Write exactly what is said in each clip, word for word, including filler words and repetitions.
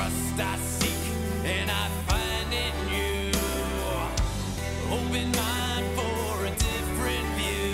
trust I seek, and I find in you. Open mind for a different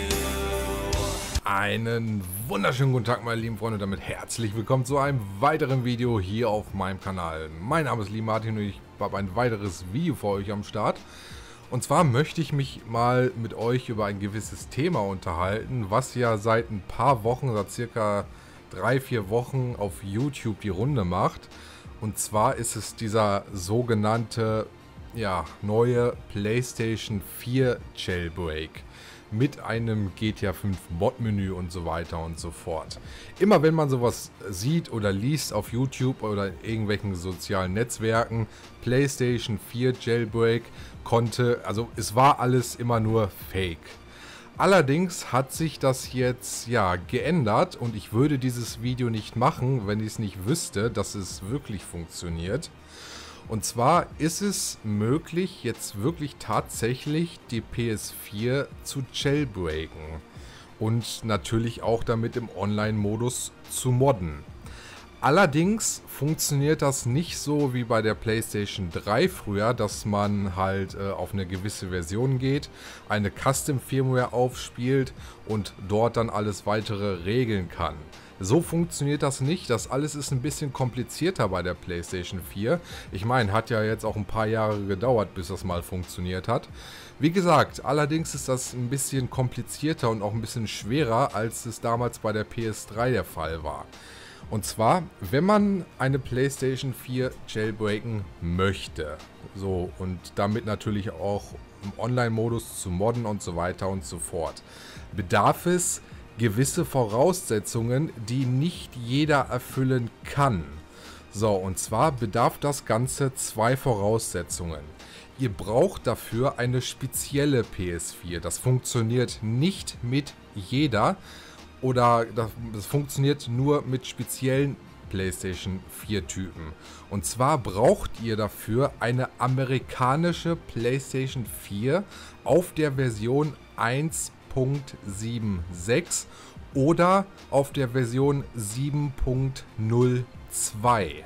view. Einen wunderschönen guten Tag, meine lieben Freunde, damit herzlich willkommen zu einem weiteren Video hier auf meinem Kanal. Mein Name ist Lee Martin und ich habe ein weiteres Video für euch am Start. Und zwar möchte ich mich mal mit euch über ein gewisses Thema unterhalten, was ja seit ein paar Wochen, seit circa drei, vier Wochen auf YouTube die Runde macht. Und zwar ist es dieser sogenannte, ja, neue PlayStation vier Jailbreak mit einem G T A fünf Mod-Menü und so weiter und so fort. Immer wenn man sowas sieht oder liest auf YouTube oder in irgendwelchen sozialen Netzwerken, PlayStation vier Jailbreak konnte, also es war alles immer nur Fake. Allerdings hat sich das jetzt ja geändert und ich würde dieses Video nicht machen, wenn ich es nicht wüsste, dass es wirklich funktioniert. Und zwar ist es möglich, jetzt wirklich tatsächlich die P S vier zu jailbreaken und natürlich auch damit im Online-Modus zu modden. Allerdings funktioniert das nicht so wie bei der PlayStation drei früher, dass man halt äh, auf eine gewisse Version geht, eine Custom-Firmware aufspielt und dort dann alles weitere regeln kann. So funktioniert das nicht. Das alles ist ein bisschen komplizierter bei der PlayStation vier. Ich meine, hat ja jetzt auch ein paar Jahre gedauert, bis das mal funktioniert hat. Wie gesagt, allerdings ist das ein bisschen komplizierter und auch ein bisschen schwerer, als es damals bei der P S drei der Fall war. Und zwar, wenn man eine PlayStation vier jailbreaken möchte, so, und damit natürlich auch im Online-Modus zu modden und so weiter und so fort, bedarf es gewisse Voraussetzungen, die nicht jeder erfüllen kann. So, und zwar bedarf das Ganze zwei Voraussetzungen. Ihr braucht dafür eine spezielle P S vier. Das funktioniert nicht mit jeder oder das, das funktioniert nur mit speziellen PlayStation vier Typen. Und zwar braucht ihr dafür eine amerikanische PlayStation vier auf der Version eins Punkt sieben sechs oder auf der Version sieben Punkt null zwei.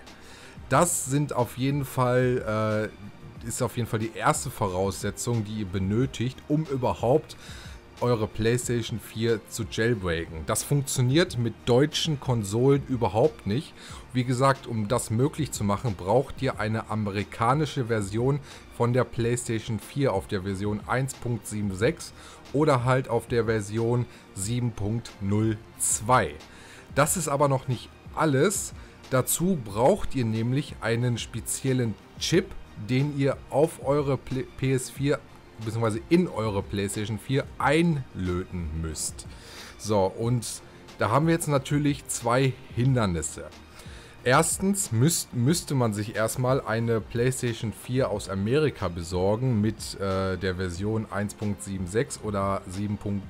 Das sind auf jeden Fall, äh, ist auf jeden Fall die erste Voraussetzung, die ihr benötigt, um überhaupt eure PlayStation vier zu jailbreaken. Das funktioniert mit deutschen Konsolen überhaupt nicht. Wie gesagt, um das möglich zu machen, braucht ihr eine amerikanische Version von der PlayStation vier auf der Version eins Punkt sieben sechs oder halt auf der Version sieben Punkt null zwei. Das ist aber noch nicht alles. Dazu braucht ihr nämlich einen speziellen Chip, den ihr auf eure P S vier bzw. in eure PlayStation vier einlöten müsst. So, und da haben wir jetzt natürlich zwei Hindernisse. Erstens müsst, müsste man sich erstmal eine PlayStation vier aus Amerika besorgen mit äh, der Version eins Punkt sieben sechs oder sieben Punkt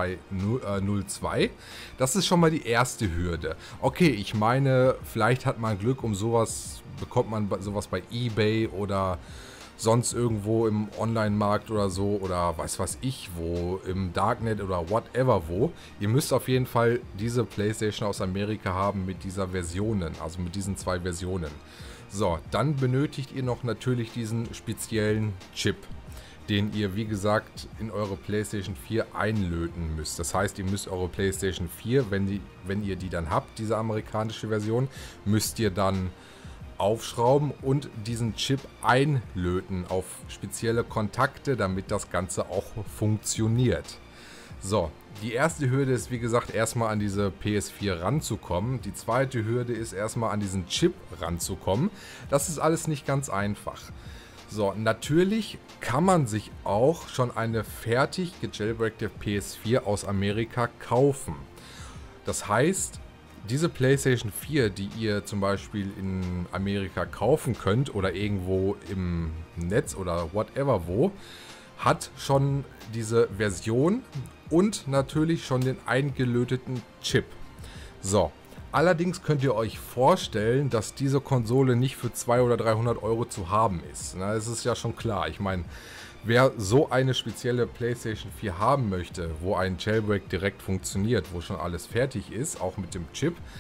null zwei. Das ist schon mal die erste Hürde. Okay, ich meine, vielleicht hat man Glück, um sowas bekommt man sowas bei eBay oder sonst irgendwo im Online-Markt oder so oder weiß was ich wo, im Darknet oder whatever wo. Ihr müsst auf jeden Fall diese PlayStation aus Amerika haben mit dieser Versionen, also mit diesen zwei Versionen. So, dann benötigt ihr noch natürlich diesen speziellen Chip, den ihr, wie gesagt, in eure PlayStation vier einlöten müsst. Das heißt, ihr müsst eure PlayStation vier, wenn, die, wenn ihr die dann habt, diese amerikanische Version, müsst ihr dann aufschrauben und diesen Chip einlöten auf spezielle Kontakte, damit das Ganze auch funktioniert. So, die erste Hürde ist, wie gesagt, erstmal an diese P S vier ranzukommen. Die zweite Hürde ist erstmal an diesen Chip ranzukommen. Das ist alles nicht ganz einfach. So, natürlich kann man sich auch schon eine fertig gejailbreakte P S vier aus Amerika kaufen. Das heißt, diese PlayStation vier, die ihr zum Beispiel in Amerika kaufen könnt oder irgendwo im Netz oder whatever wo, hat schon diese Version und natürlich schon den eingelöteten Chip. So, allerdings könnt ihr euch vorstellen, dass diese Konsole nicht für zweihundert oder dreihundert Euro zu haben ist. Na, das ist ja schon klar. Ich meine, wer so eine spezielle PlayStation vier haben möchte, wo ein Jailbreak direkt funktioniert, wo schon alles fertig ist, auch mit dem Chip,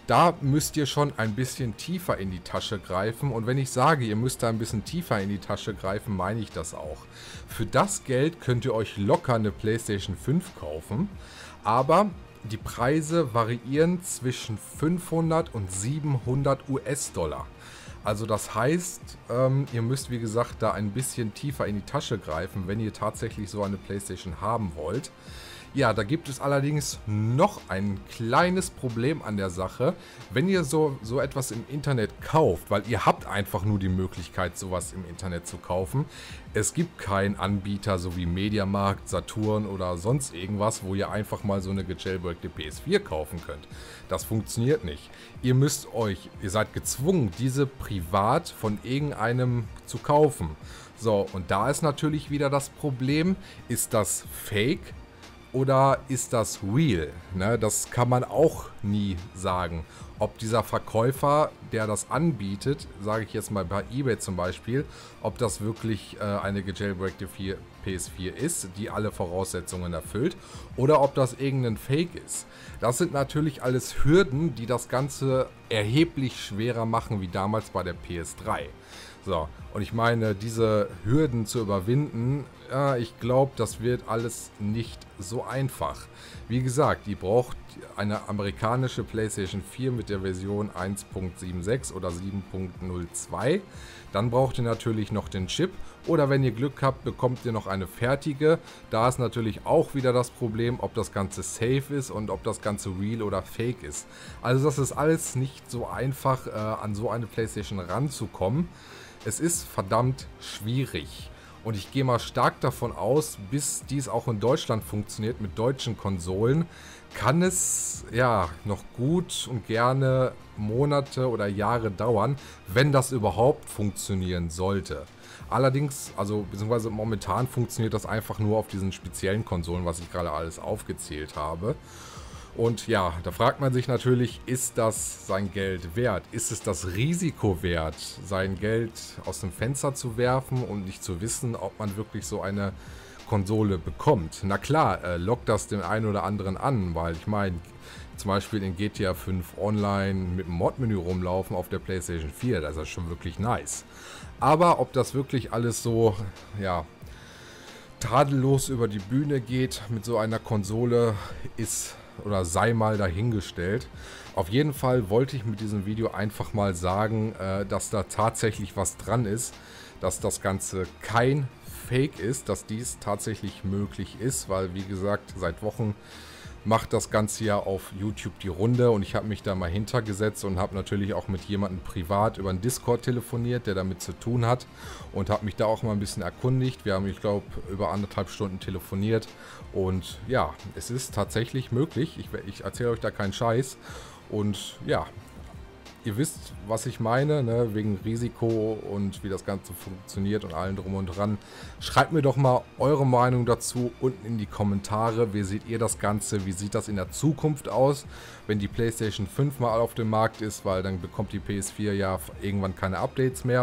Da müsst ihr schon ein bisschen tiefer in die Tasche greifen. Und wenn ich sage, ihr müsst da ein bisschen tiefer in die Tasche greifen, meine ich das auch. Für das Geld könnt ihr euch locker eine PlayStation fünf kaufen. Aber die Preise variieren zwischen fünfhundert und siebenhundert US-Dollar. Also das heißt, ähm, ihr müsst wie gesagt da ein bisschen tiefer in die Tasche greifen, wenn ihr tatsächlich so eine PlayStation haben wollt. Ja, da gibt es allerdings noch ein kleines Problem an der Sache. Wenn ihr so, so etwas im Internet kauft, weil ihr habt einfach nur die Möglichkeit, sowas im Internet zu kaufen. Es gibt keinen Anbieter, so wie Mediamarkt, Saturn oder sonst irgendwas, wo ihr einfach mal so eine gejailbreakte P S vier kaufen könnt. Das funktioniert nicht. Ihr müsst euch, ihr seid gezwungen, diese privat von irgendeinem zu kaufen. So, und da ist natürlich wieder das Problem, ist das Fake? Oder ist das real? Ne, das kann man auch nie sagen. Ob dieser Verkäufer, der das anbietet, sage ich jetzt mal bei eBay zum Beispiel, ob das wirklich äh, eine gejailbreakte P S vier ist, die alle Voraussetzungen erfüllt, oder ob das irgendein Fake ist. Das sind natürlich alles Hürden, die das Ganze erheblich schwerer machen wie damals bei der P S drei. So, und ich meine, diese Hürden zu überwinden, ja, ich glaube, das wird alles nicht so einfach. Wie gesagt, ihr braucht eine amerikanische PlayStation vier mit der Version eins Punkt sechsundsiebzig oder sieben Punkt null zwei. Dann braucht ihr natürlich noch den Chip. Oder wenn ihr Glück habt, bekommt ihr noch eine fertige. Da ist natürlich auch wieder das Problem, ob das Ganze safe ist und ob das Ganze real oder fake ist. Also das ist alles nicht so einfach, äh, an so eine PlayStation ranzukommen. Es ist verdammt schwierig. Und ich gehe mal stark davon aus, bis dies auch in Deutschland funktioniert mit deutschen Konsolen, kann es ja noch gut und gerne Monate oder Jahre dauern, wenn das überhaupt funktionieren sollte. Allerdings, also beziehungsweise momentan funktioniert das einfach nur auf diesen speziellen Konsolen, was ich gerade alles aufgezählt habe. Und ja, da fragt man sich natürlich, ist das sein Geld wert? Ist es das Risiko wert, sein Geld aus dem Fenster zu werfen und nicht zu wissen, ob man wirklich so eine Konsole bekommt? Na klar, äh, lockt das den einen oder anderen an, weil ich meine, zum Beispiel in G T A fünf Online mit dem Mod-Menü rumlaufen auf der PlayStation vier, das ist schon wirklich nice. Aber ob das wirklich alles so, ja, tadellos über die Bühne geht mit so einer Konsole, ist oder sei mal dahingestellt. Auf jeden Fall wollte ich mit diesem Video einfach mal sagen, äh, dass da tatsächlich was dran ist, dass das Ganze kein Fake ist, dass dies tatsächlich möglich ist, weil wie gesagt, seit Wochen macht das Ganze ja auf YouTube die Runde und ich habe mich da mal hintergesetzt und habe natürlich auch mit jemandem privat über einen Discord telefoniert, der damit zu tun hat und habe mich da auch mal ein bisschen erkundigt. Wir haben, ich glaube, über anderthalb Stunden telefoniert und ja, es ist tatsächlich möglich. Ich, ich erzähle euch da keinen Scheiß und ja, ihr wisst, was ich meine, ne? Wegen Risiko und wie das Ganze funktioniert und allem drum und dran. Schreibt mir doch mal eure Meinung dazu unten in die Kommentare. Wie seht ihr das Ganze? Wie sieht das in der Zukunft aus, wenn die PlayStation fünf mal auf dem Markt ist? Weil dann bekommt die P S vier ja irgendwann keine Updates mehr.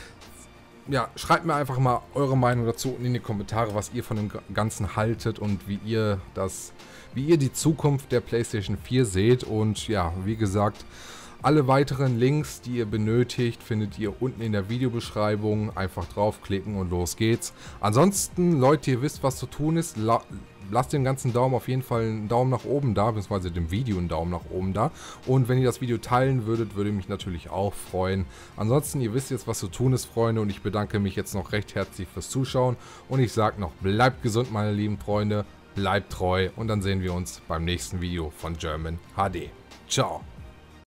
Ja, schreibt mir einfach mal eure Meinung dazu unten in die Kommentare, was ihr von dem Ganzen haltet und wie ihr das, wie ihr die Zukunft der PlayStation vier seht. Und ja, wie gesagt, alle weiteren Links, die ihr benötigt, findet ihr unten in der Videobeschreibung. Einfach draufklicken und los geht's. Ansonsten, Leute, ihr wisst, was zu tun ist. La lasst dem ganzen Daumen auf jeden Fall einen Daumen nach oben da, beziehungsweise dem Video einen Daumen nach oben da. Und wenn ihr das Video teilen würdet, würde mich natürlich auch freuen. Ansonsten, ihr wisst jetzt, was zu tun ist, Freunde. Und ich bedanke mich jetzt noch recht herzlich fürs Zuschauen. Und ich sage noch, bleibt gesund, meine lieben Freunde. Bleibt treu. Und dann sehen wir uns beim nächsten Video von German H D. Ciao.